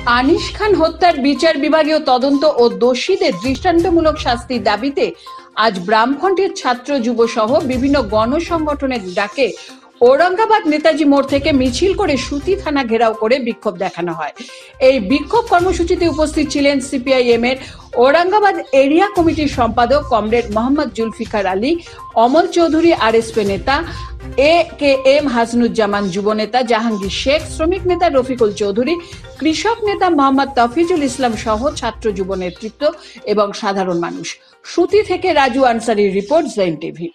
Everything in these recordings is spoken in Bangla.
আনিস খান হত্যার বিচার বিভাগীয় তদন্ত ও দোষীদের দৃষ্টান্তমূলক শাস্তির দাবিতে আজ বামফ্রন্টের ছাত্র যুব সহ বিভিন্ন গণসংগঠনের ডাকে ঔরঙ্গাবাদ নেতাজি মোড় থেকে মিছিল করে সুতি থানা ঘেরাও করে বিক্ষোভ দেখানো হয়। এই বিক্ষোভ কর্মসূচিতে উপস্থিত ছিলেন সিপিআইএম এর ঔরঙ্গাবাদ এরিয়া কমিটির সম্পাদক কমরেড মোহাম্মদ জুলফিকার আলী, অমল চৌধুরী আরএসপি নেতা, AKM হাসনুজ্জামান যুব নেতা জাহাঙ্গীর শেখ, শ্রমিক নেতা রফিকুল চৌধুরী, কৃষক নেতা মোহাম্মদ তফিজুল ইসলাম সহ ছাত্র যুব নেতৃত্ব এবং সাধারণ মানুষ। সুতি থেকে রাজু আনসারির রিপোর্ট, জেন টিভি।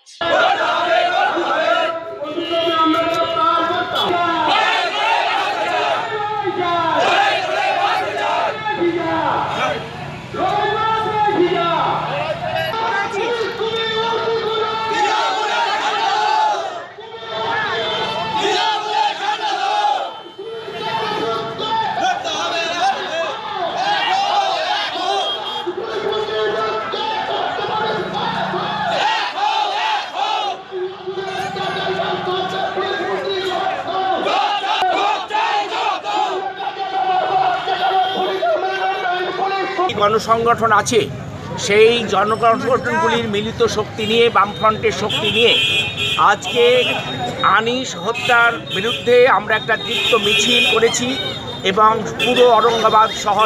গণসংগঠন আছে, সেই জনসংগঠনগুলির মিলিত শক্তি নিয়ে, বামফ্রন্টের শক্তি নিয়ে আজকে আনিস হত্যার বিরুদ্ধে আমরা একটা তীব্র মিছিল করেছি এবং পুরো ঔরঙ্গাবাদ শহর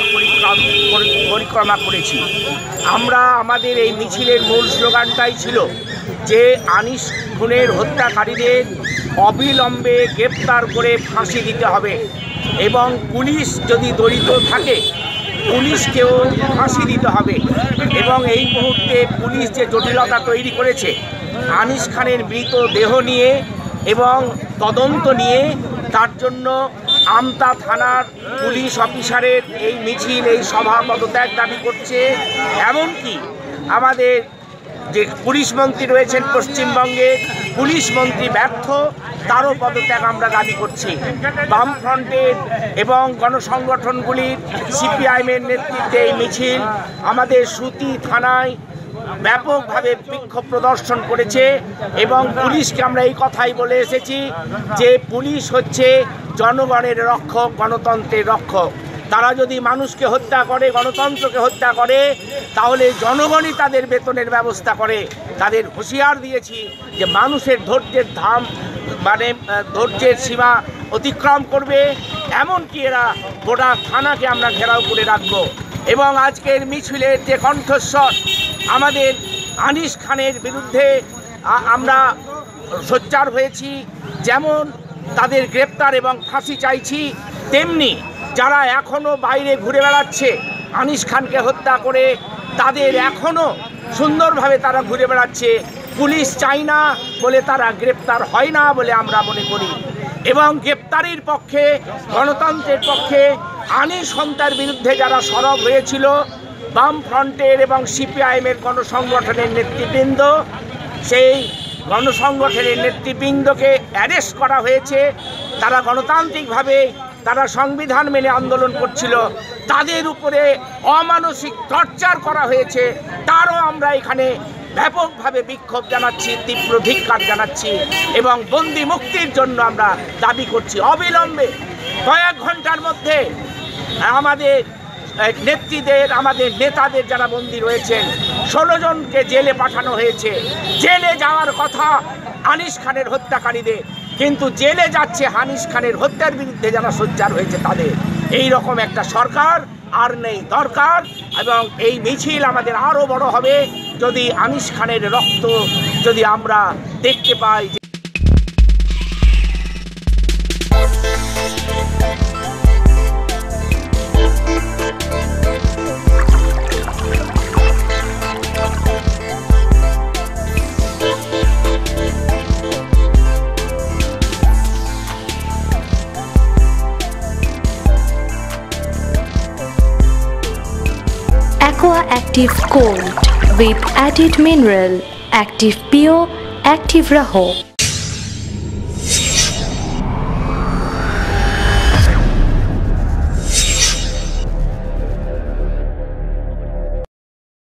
পরিক্রমা করেছি। আমরা আমাদের এই মিছিলের মূল স্লোগানটাই ছিল যে আনিস খুনের হত্যাকারীদের অবিলম্বে গ্রেপ্তার করে ফাঁসি দিতে হবে এবং পুলিশ যদি জড়িত থাকে পুলিশকেও ফাঁসি দিতে হবে। এবং এই মুহূর্তে পুলিশ যে জটিলতা তৈরি করেছে আনিস খানের মৃতদেহ নিয়ে এবং তদন্ত নিয়ে, তার জন্য আমতা থানার পুলিশ অফিসারের এই মিছিল, এই সভা পদত্যাগ দাবি করছে। এমনকি আমাদের যে পুলিশ মন্ত্রী রয়েছেন পশ্চিমবঙ্গের, পুলিশ মন্ত্রী ব্যর্থ, তারও পদত্যাগ আমরা দাবি করছি। বামফ্রন্টের এবং গণসংগঠনগুলির সিপিআইএমের নেতৃত্বে এই মিছিল আমাদের সুতি থানায় ব্যাপকভাবে বিক্ষোভ প্রদর্শন করেছে এবং পুলিশকে আমরা এই কথাই বলে এসেছি যে পুলিশ হচ্ছে জনগণের রক্ষক, গণতন্ত্রের রক্ষক। তারা যদি মানুষকে হত্যা করে, গণতন্ত্রকে হত্যা করে, তাহলে জনগণই তাদের বেতনের ব্যবস্থা করে। তাদের হুঁশিয়ার দিয়েছি যে মানুষের ধৈর্যের ধৈর্যের সীমা অতিক্রম করবে, এমনকি এরা গোটা থানাকে আমরা ঘেরাও করে রাখবো। এবং আজকের মিছিলের যে কণ্ঠস্বর, আমাদের আনিস খানের বিরুদ্ধে আমরা সোচ্চার হয়েছি, যেমন তাদের গ্রেপ্তার এবং ফাঁসি চাইছি, তেমনি যারা এখনও বাইরে ঘুরে বেড়াচ্ছে আনিস খানকে হত্যা করে, তাদের এখনও সুন্দরভাবে তারা ঘুরে বেড়াচ্ছে, পুলিশ চাই না বলে তারা গ্রেপ্তার হয় না বলে আমরা মনে করি। এবং গ্রেপ্তারির পক্ষে, গণতন্ত্রের পক্ষে আনিস হত্যার বিরুদ্ধে যারা সরব হয়েছিল, বামফ্রন্টের এবং সিপিআইএমের গণসংগঠনের নেতৃবৃন্দ, সেই গণসংগঠনের নেতৃবৃন্দকে অ্যারেস্ট করা হয়েছে। তারা গণতান্ত্রিকভাবে, তারা সংবিধান মেনে আন্দোলন করছিল, তাদের উপরে অমানসিক টর্চার করা হয়েছে, তারও আমরা এখানে ব্যাপকভাবে বিক্ষোভ জানাচ্ছি, তীব্র ধিক্কার জানাচ্ছি এবং বন্দি মুক্তির জন্য আমরা দাবি করছি। অবিলম্বে কয়েক ঘন্টার মধ্যে আমাদের নেত্রীদের, আমাদের নেতাদের যারা বন্দী রয়েছেন 16 জনকে জেলে পাঠানো হয়েছে। জেলে যাওয়ার কথা আনিস খানের হত্যাকারীদের, কিন্তু জেলে যাচ্ছে আনিস খানের হত্যার বিরুদ্ধে যারা সোচ্চার হয়েছে তাদের। এই রকম একটা সরকার আর নেই, দরকার। এবং এই মিছিল আমাদের আরও বড় হবে যদি আনিস খানের রক্ত যদি আমরা দেখতে পাই। Aqua Active Gold with added mineral, Active Pure, Active Raho.